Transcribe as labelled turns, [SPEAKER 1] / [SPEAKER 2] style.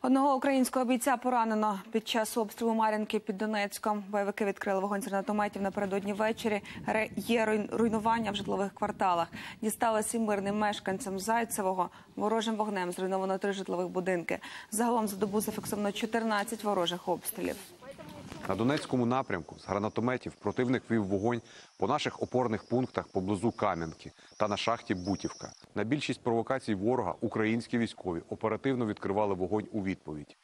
[SPEAKER 1] Одного українського бійця поранено під час обстрілу Мар'їнки під Донецьком. Бойовики відкрили вогонь з гранатометів напередодні ввечері. Є руйнування в житлових кварталах. Дісталося мирним мешканцям Зайцевого. Ворожим вогнем зруйновано 3 житлових будинки. Загалом за добу зафіксовано 14 ворожих обстрілів.
[SPEAKER 2] На Донецькому напрямку з гранатометів противник вів вогонь по наших опорних пунктах поблизу Кам'янки та на шахті Бутівка. На більшість провокацій ворога українські військові оперативно відкривали вогонь у відповідь.